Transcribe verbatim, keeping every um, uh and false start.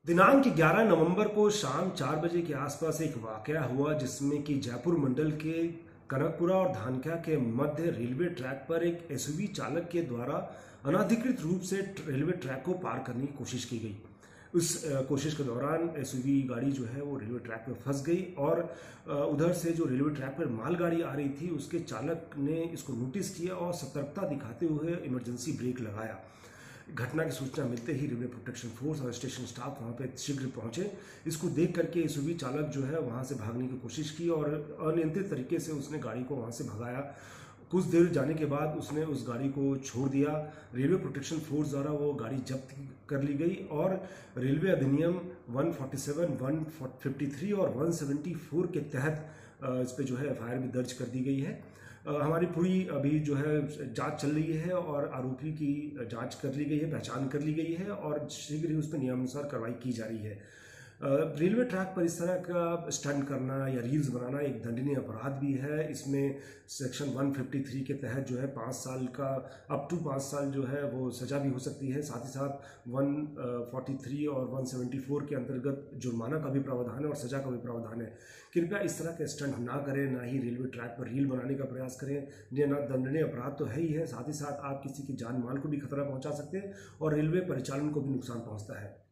दिनांक ग्यारह नवंबर को शाम चार बजे के आसपास एक वाकया हुआ जिसमें कि जयपुर मंडल के कनकपुरा और धानक्या के मध्य रेलवे ट्रैक पर एक एसयूवी चालक के द्वारा अनाधिकृत रूप से रेलवे ट्रैक को पार करने की कोशिश की गई। उस कोशिश के दौरान एसयूवी गाड़ी जो है वो रेलवे ट्रैक पर फंस गई और उधर से जो रेलवे ट्रैक पर मालगाड़ी आ रही थी उसके चालक ने इसको नोटिस किया और सतर्कता दिखाते हुए इमरजेंसी ब्रेक लगाया। घटना की सूचना मिलते ही रेलवे प्रोटेक्शन फोर्स और स्टेशन स्टाफ वहां पे शीघ्र पहुंचे। इसको देख करके एसयूवी चालक जो है वहां से भागने की कोशिश की और अनियंत्रित तरीके से उसने गाड़ी को वहां से भगाया। कुछ देर जाने के बाद उसने उस गाड़ी को छोड़ दिया। रेलवे प्रोटेक्शन फोर्स द्वारा वो गाड़ी जब्त कर ली गई और रेलवे अधिनियम एक सौ सैंतालीस, एक सौ तिरेपन और एक सौ चौहत्तर के तहत इस पे जो है एफ आई आर भी दर्ज कर दी गई है। हमारी पूरी अभी जो है जांच चल रही है और आरोपी की जांच कर ली गई है, पहचान कर ली गई है और शीघ्र ही उस पर नियमानुसार कार्रवाई की जा रही है। रेलवे ट्रैक पर इस तरह का स्टंट करना या रील्स बनाना एक दंडनीय अपराध भी है। इसमें सेक्शन एक सौ तिरेपन के तहत जो है पाँच साल का अप टू पाँच साल जो है वो सजा भी हो सकती है। साथ ही साथ एक सौ तैंतालीस और एक सौ चौहत्तर के अंतर्गत जुर्माना का भी प्रावधान है और सजा का भी प्रावधान है। कृपया इस तरह के स्टंट ना करें, ना ही रेलवे ट्रैक पर रील बनाने का प्रयास करें। ये ना दंडनीय अपराध तो है ही है, साथ ही साथ आप किसी की जान माल को भी खतरा पहुंचा सकते हैं और रेलवे परिचालन को भी नुकसान पहुंचता है।